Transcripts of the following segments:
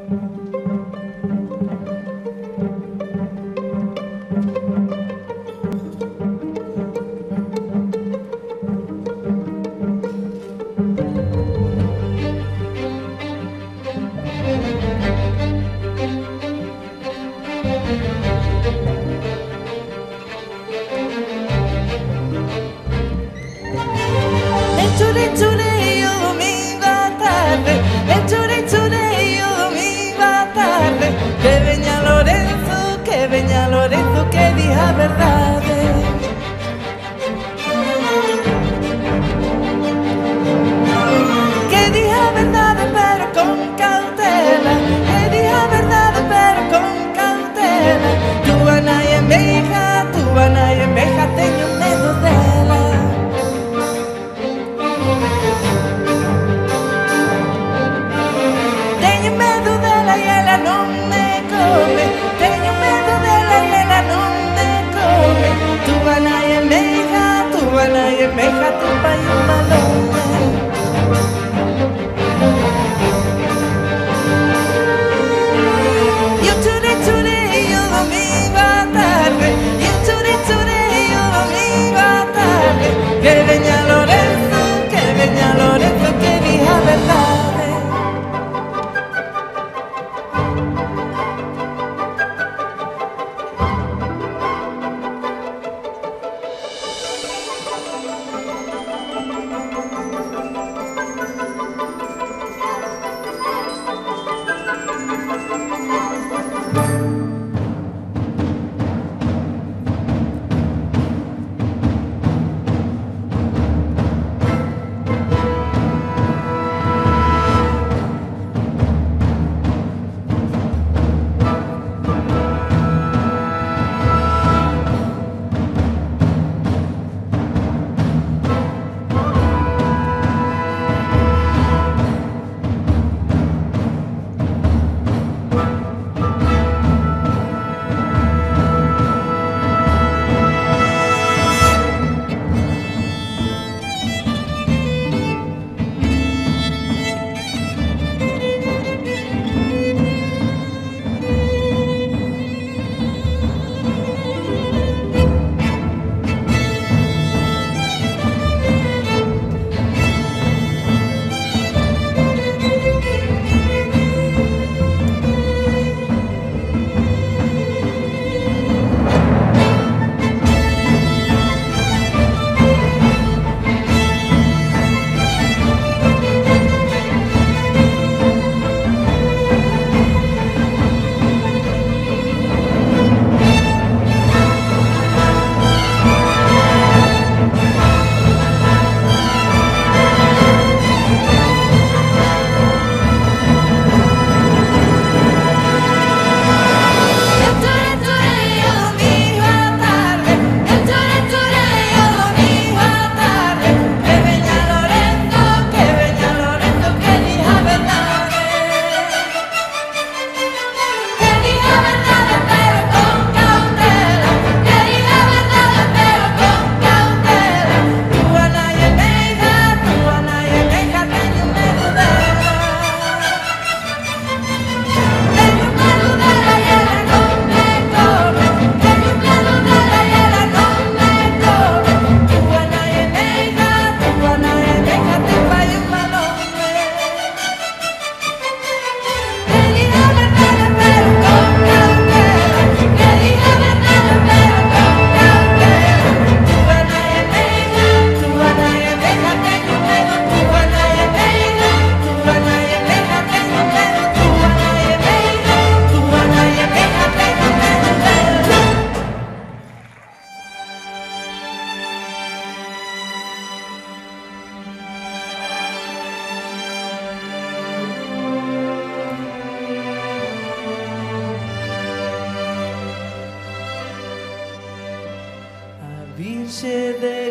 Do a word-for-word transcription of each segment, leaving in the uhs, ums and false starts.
Virxe de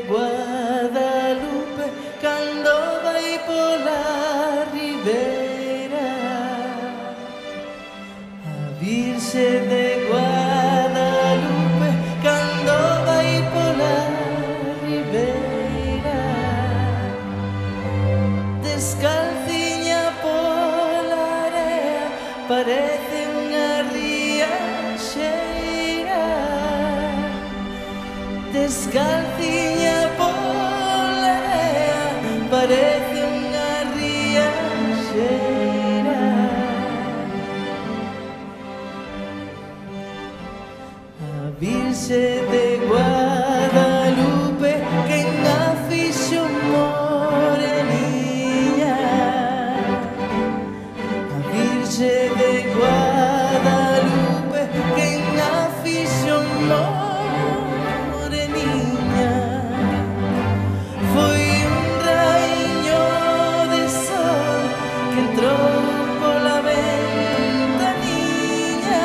Guadalupe, cando vai pola ribeira. A Virxe de Guadalupe, cando vai pola ribeira. Descalciña pola area, parece unha riaxeira, descalciña pola area, parece unha riaxeira. A Virxe de Guadalupe, quen a fixo moreniña. A Virxe de Guadalupe, quen a fixo moreniña. Foi un raíño de sol que entrou pola ventaniña.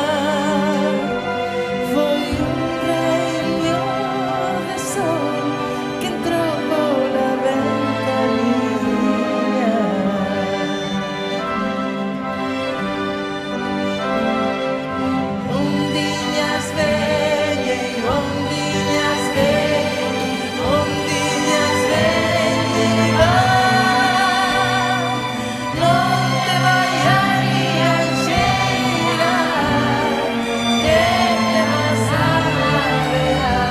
Foi un raíño de sol que entrou pola ventaniña. Ondiñas veñen, ondiñas veñen, ondiñas veñen e van. Non te vaias rianxeira, que te vas a marear.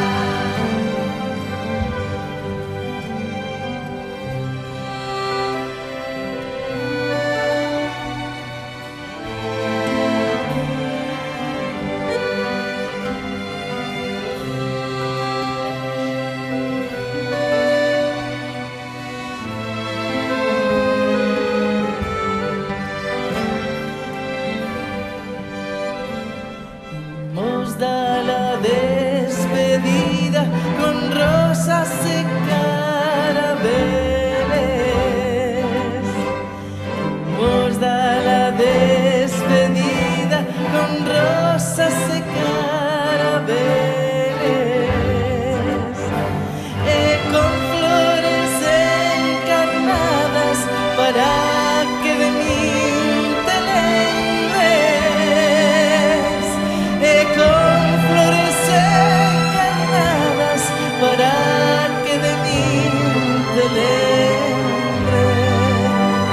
Imos dar la despedida con rosas e carabeles. Imos dar la despedida con rosas e carabeles, e con flores encarnadas para que de min te lembres, e con flores encarnadas para que de min te lembres.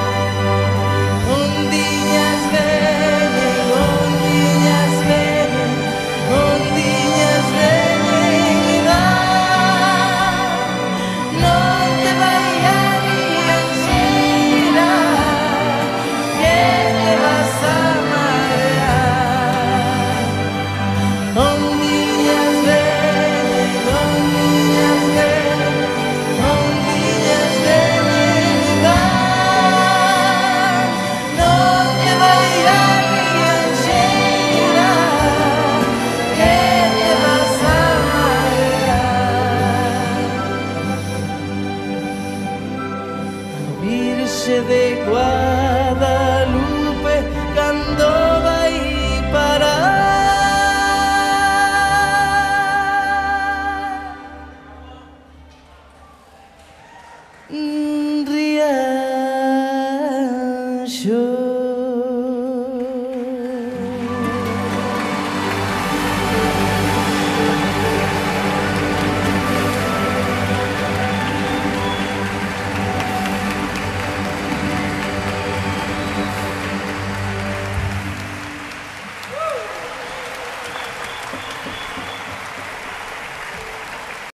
Ondiñas veñen, ondiñas veñen, ondiñas veñen e van. Non te vaias rianxeira, que te vas a marear. Ondiñas veñen, ondiñas veñen, ondiñas veñen e van. Non te vaias rianxeira, que te vas a marear. A Virxe de Guadalupe, cando vai parar? Rianxo.